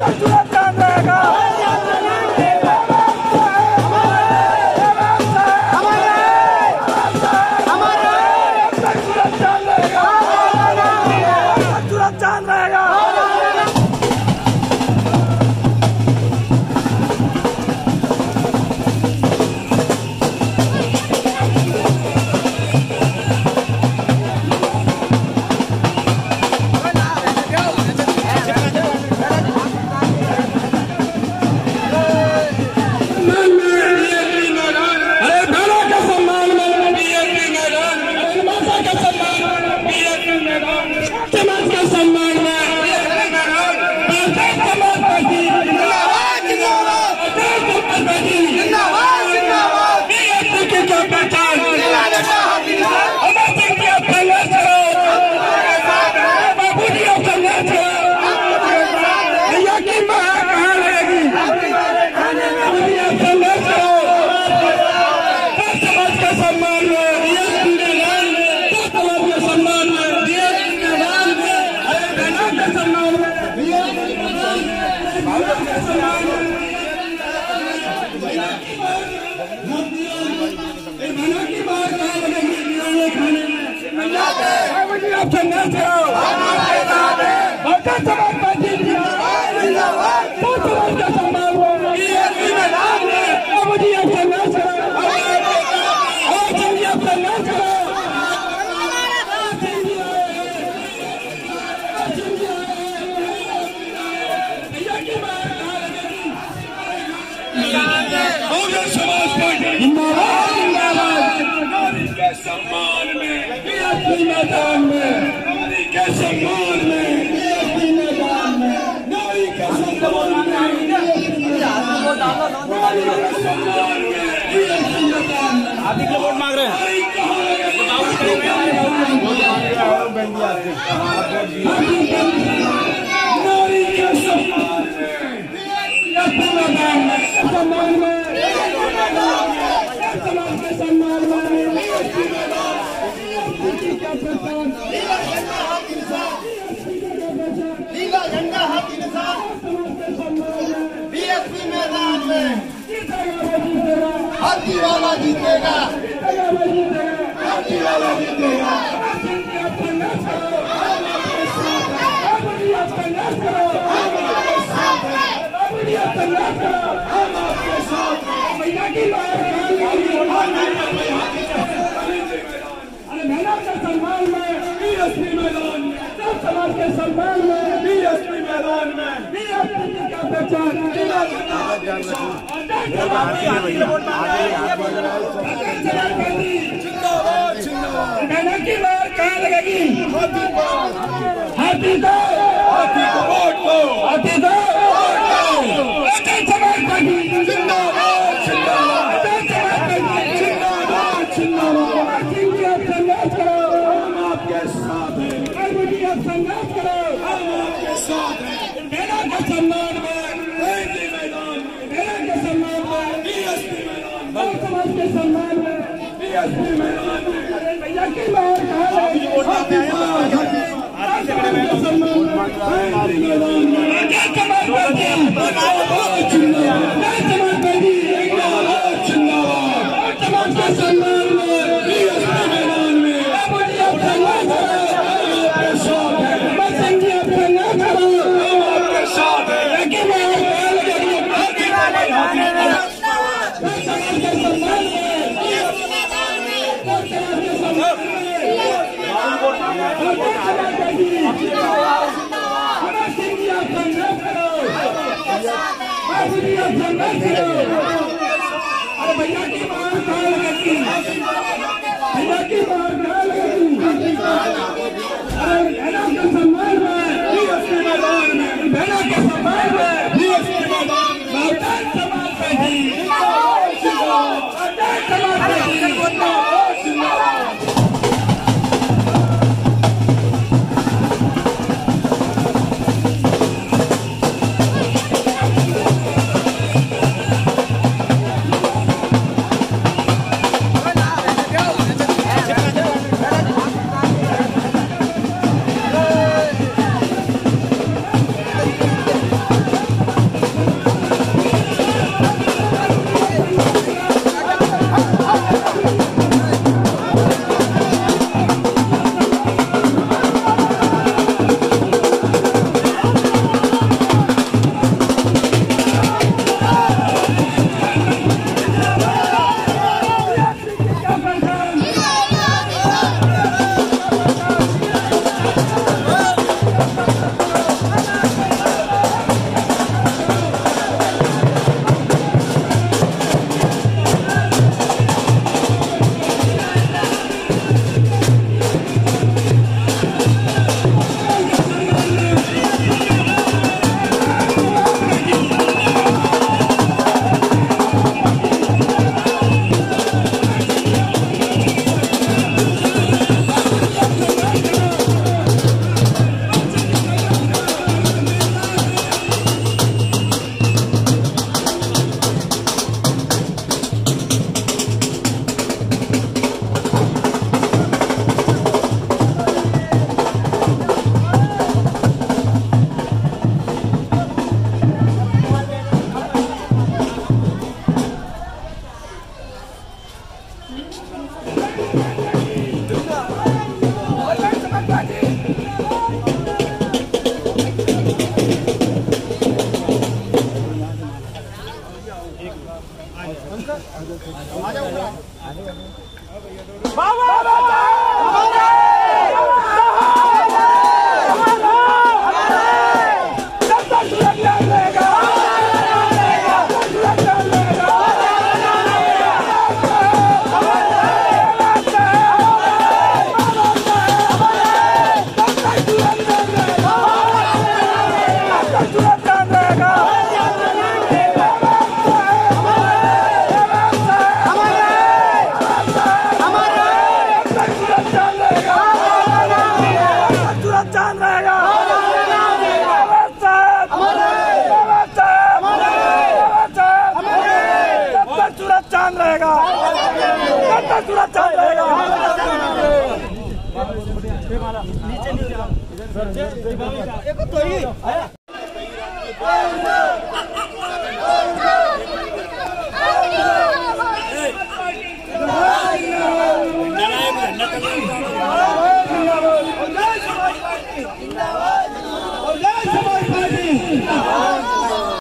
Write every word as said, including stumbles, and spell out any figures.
सम्मान में मैदान में नारी के सम्मान में मैदान में नारी के सम्मान में आदि के वोट मांग रहे हैं नारी के सम्मान में सम्मान में सम्मान में नीला झंडा हाथ इंसान बीएसपी मैदान में हाथी वाला जीतेगा हाथी वाला जीतेगा सम्मान में बीएसपी मैदान में समाज के सम्मान में बीएसपी मैदान में बीएसपी का पहचान मैंने की मार कहाँ लगेगी हाथी दो हाथी को वोट दो हाथी दो समाज पार्टी जिंदाबाद जिंदाबाद समाज पार्टी जिंदाबाद जिंदाबाद संघर्ष करो हम आपके साथ हैं संघर्ष करो हम आपके साथ हैं मेरा के सम्मान में बीएसपी मैदान मेरा के सम्मान में बीएसपी मैदान समाज के सम्मान में बीएसपी मैदान में भैया की मार कहाँ लगेगी अरे भैया की मार कहाँ लगेगी भैया की मार कहाँ लगेगी अरे बहना के सम्मान में बीएसपी मैदान में बहना के सम्मान में बीएसपी मैदान में समाज पे ही समाज पे ही चांद रहेगा, सूरज चांद रहेगा। नीचे नीचे